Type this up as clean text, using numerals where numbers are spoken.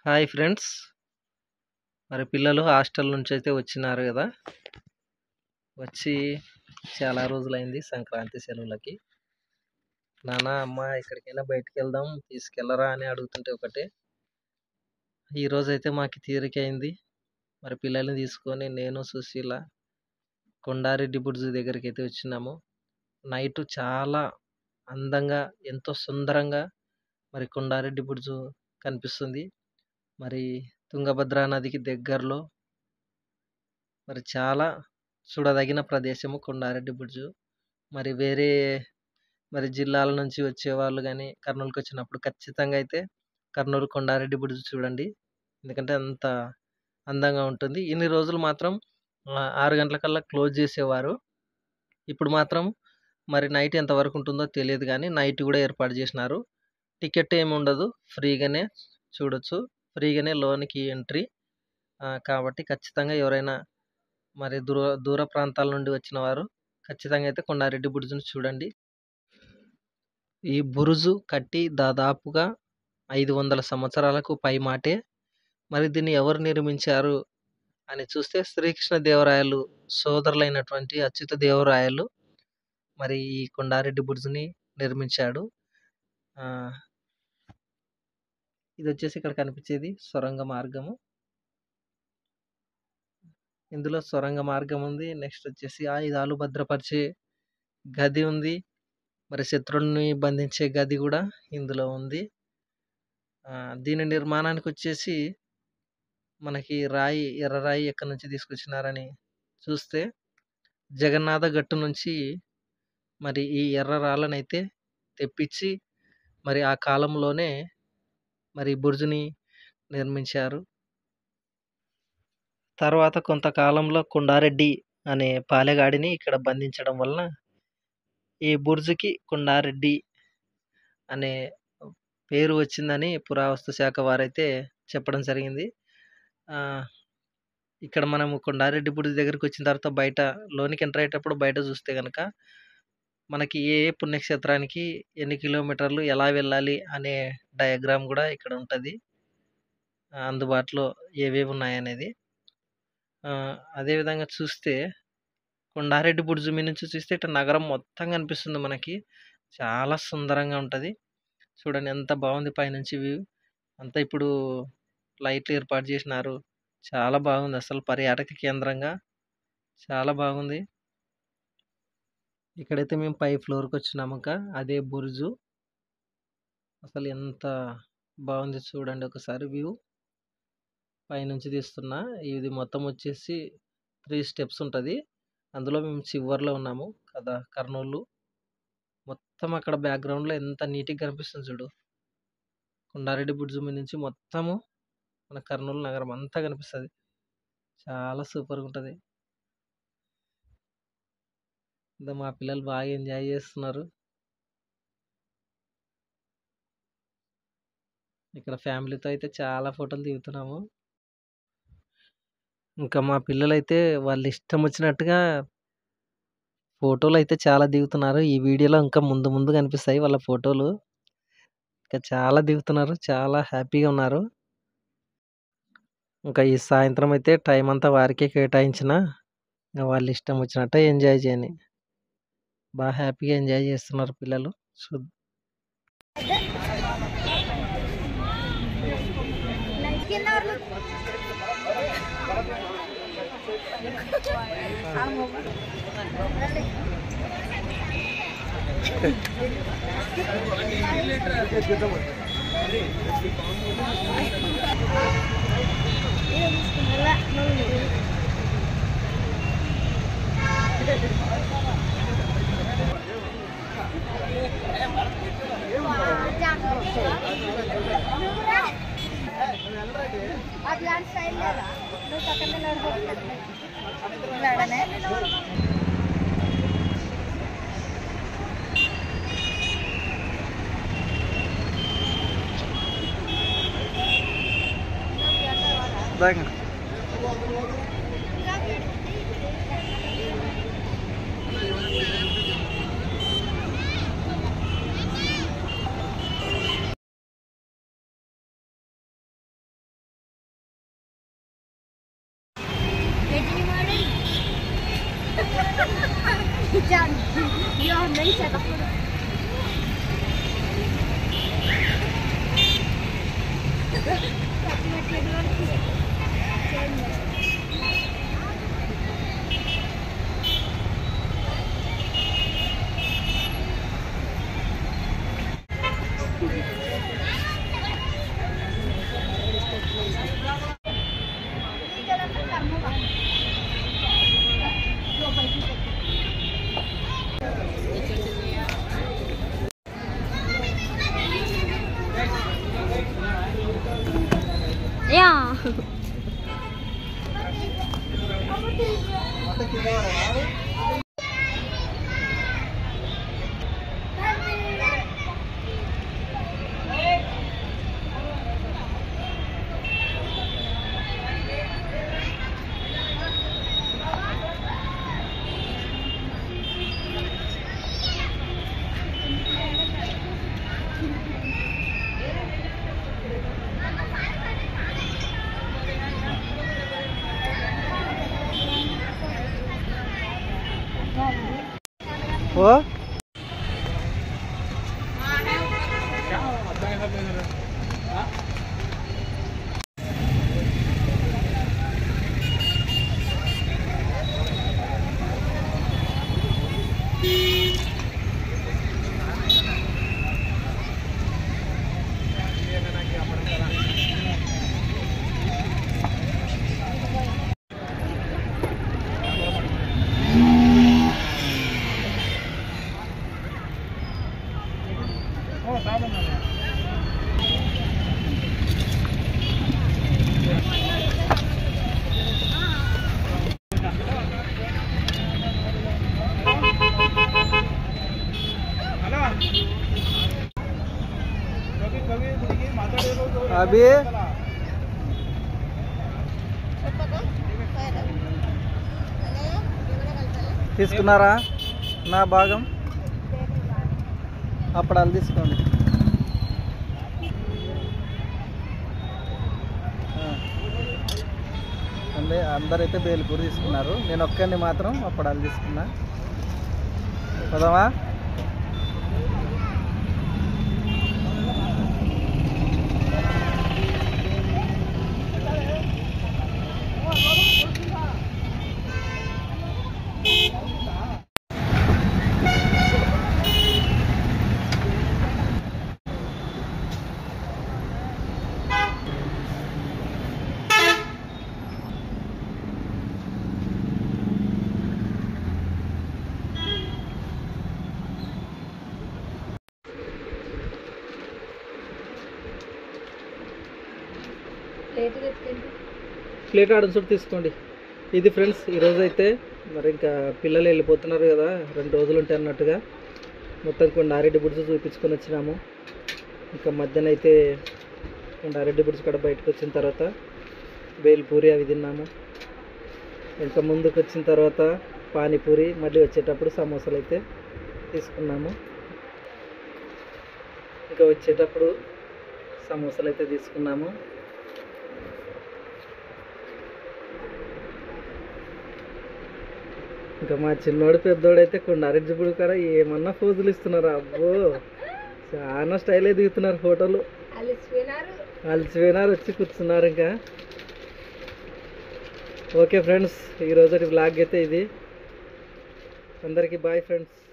Hi friends. మరి పిల్లలు hostel నుంచి అయితే వచ్చినారు కదా. వచ్చి చాలా రోజులైంది సంక్రాంతి సెలవులకి. నాన్న అమ్మ ఎక్కడికైనా బయటికి వెళ్దాం తీసుకెళ్ళరా అని అడుగుతుంటే ఒకటే. ఈ రోజైతే మాకు తీరిక అయింది. మరి పిల్లల్ని తీసుకొని నేను సుశీల కొండారెడ్డి బుర్జు దగ్గరికి అయితే వచ్చినాము. నైట్ చాలా అందంగా ఎంతో సుందరంగా మరి కొండారెడ్డి బుర్జు కనిపిస్తుంది. మరి తుంగభద్రా నదికి దగ్గరలో మరి చాలా చూడదగిన ప్రదేశము కొండారెడ్డి బుర్జు. మరి వేరే జిల్లాల నుంచి వచ్చేవాళ్ళు కానీ కర్నూలుకి వచ్చినప్పుడు ఖచ్చితంగా అయితే కర్నూలు కొండారెడ్డి బుర్జు చూడండి. ఎందుకంటే అంత అందంగా ఉంటుంది. ఇన్ని రోజులు మాత్రం 6 గంటలకల్లా క్లోజ్ చేసేవారు. ఇప్పుడు మాత్రం మరి నైట్ ఎంతవరకు ఉంటుందో తెలియదు కానీ నైట్ కూడా ఏర్పాటు చేసినారు. టికెట్ ఏమి ఉండదు, ఫ్రీగానే చూడొచ్చు. ఫ్రీగానే లోనికి ఎంట్రీ. కాబట్టి ఖచ్చితంగా ఎవరైనా మరి దూర ప్రాంతాల నుండి వచ్చిన వారు ఖచ్చితంగా అయితే కొండారెడ్డి బుర్జును చూడండి. ఈ బురుజు కట్టి దాదాపుగా 500 సంవత్సరాలకు పైమాటే. మరి దీన్ని ఎవరు నిర్మించారు అని చూస్తే శ్రీకృష్ణదేవరాయలు సోదరులైనటువంటి అచ్యుత దేవరాయలు మరి ఈ కొండారెడ్డి బుర్జుని నిర్మించాడు. ఇది వచ్చేసి ఇక్కడ కనిపించేది సొరంగ మార్గము. ఇందులో సొరంగ మార్గం ఉంది. నెక్స్ట్ వచ్చేసి ఆయుధాలు భద్రపరిచే గది ఉంది. మరి శత్రువుని బంధించే గది కూడా ఇందులో ఉంది. దీని నిర్మాణానికి వచ్చేసి మనకి ఎర్ర రాయి ఎక్కడి నుంచి తీసుకొచ్చినారని చూస్తే జగన్నాథ గట్టు నుంచి మరి ఈ ఎర్ర రాళ్ళను అయితే తెప్పించి మరి ఆ కాలంలోనే మరి బుర్జుని నిర్మించారు. తర్వాత కొంతకాలంలో కొండారెడ్డి అనే పాలెగాడిని ఇక్కడ బంధించడం వలన ఈ బుర్జుకి కొండారెడ్డి అనే పేరు వచ్చిందని పురావస్తు శాఖ వారైతే చెప్పడం జరిగింది. ఇక్కడ మనము కొండారెడ్డి బుర్జు దగ్గరికి వచ్చిన తర్వాత బయట లోనికి ఎంటర్ అయ్యేటప్పుడు బయట చూస్తే కనుక మనకి ఏ పుణ్యక్షేత్రానికి ఎన్ని కిలోమీటర్లు ఎలా వెళ్ళాలి అనే డయాగ్రామ్ కూడా ఇక్కడ ఉంటుంది. అందుబాటులో ఏవేవి ఉన్నాయనేది. అదేవిధంగా చూస్తే కొండారెడ్డి బుర్జు మీద నుంచి చూస్తే ఇట్లా నగరం మొత్తం కనిపిస్తుంది మనకి. చాలా సుందరంగా ఉంటుంది. చూడండి ఎంత బాగుంది పైనుంచి వ్యూ అంతా. ఇప్పుడు లైట్లు ఏర్పాటు చేసినారు. చాలా బాగుంది అసలు పర్యాటక కేంద్రంగా చాలా బాగుంది. ఇక్కడైతే మేము 5th ఫ్లోర్కి వచ్చినాము. అదే బుర్జు అసలు ఎంత బాగుంది చూడండి ఒకసారి వ్యూ పైనుంచి తీస్తున్నా. ఇది మొత్తం వచ్చేసి 3 స్టెప్స్ ఉంటుంది. అందులో మేము చివరిలో ఉన్నాము కదా కర్నూలు. మొత్తం అక్కడ బ్యాక్గ్రౌండ్లో ఎంత నీట్గా కనిపిస్తుంది చూడు. కొండారెడ్డి బుర్జు మీద నుంచి మొత్తము మన కర్నూలు నగరం అంతా కనిపిస్తుంది. చాలా సూపర్గా ఉంటుంది. మా పిల్లలు బాగా ఎంజాయ్ చేస్తున్నారు. ఇక్కడ ఫ్యామిలీతో అయితే చాలా ఫోటోలు దిగుతున్నాము. ఇంకా మా పిల్లలు అయితే వాళ్ళు ఇష్టం వచ్చినట్టుగా ఫోటోలు అయితే చాలా దిగుతున్నారు. ఈ వీడియోలో ఇంకా ముందు కనిపిస్తాయి వాళ్ళ ఫోటోలు. ఇంకా చాలా దిగుతున్నారు, చాలా హ్యాపీగా ఉన్నారు. ఇంకా ఈ సాయంత్రం అయితే టైం అంతా వారికే కేటాయించిన వాళ్ళు ఇష్టం వచ్చినట్టు ఎంజాయ్ చేయని బాగా హ్యాపీగా ఎంజాయ్ చేస్తున్నారు పిల్లలు. Yeah. Oh? अभी తీసుకున్నారా నా భాగం అప్పడాలు తీసుకోండి అందరైతే బేల్పూరి తీసుకున్నారు నేను ఒక్కడిని మాత్రం అప్పడాలు తీసుకున్నా పదవా ప్లేట్ ఆర్డర్ చోటు తీసుకోండి ఇది ఫ్రెండ్స్ ఈరోజు అయితే మరి ఇంకా పిల్లలు వెళ్ళిపోతున్నారు కదా 2 రోజులు ఉంటాయి అన్నట్టుగా మొత్తం కొండారెడ్డి బుడ్స్ చూపించుకొని వచ్చినాము ఇంకా మధ్యాహ్నం అయితే కొండారెడ్డి బుడ్స్ కూడా బయటకు వచ్చిన తర్వాత బేల్పూరి అవి తిన్నాము ఇంకా ముందుకు వచ్చిన తర్వాత పానీపూరి మళ్ళీ వచ్చేటప్పుడు సమోసాలు అయితే తీసుకున్నాము ఇంకా వచ్చేటప్పుడు సమోసాలు అయితే తీసుకున్నాము ఇంకా మా చిన్నోడు పెద్దోడైతే కొండారెడ్డి బుడి కూడా ఏమన్నా ఫోజులు ఇస్తున్నారు అబ్బో చాలా స్టైల్ దిగుతున్నారు ఫోటోలు అలసిపోయినారు వచ్చి కూర్చున్నారు ఇంకా ఓకే ఫ్రెండ్స్ ఈరోజు వ్లాగ్ అయితే ఇది అందరికీ బాయ్ ఫ్రెండ్స్